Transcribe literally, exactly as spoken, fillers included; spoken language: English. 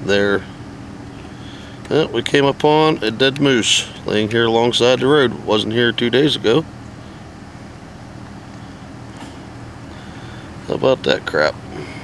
there. Well, we came upon a dead moose laying here alongside the road. Wasn't here two days ago. How about that crap?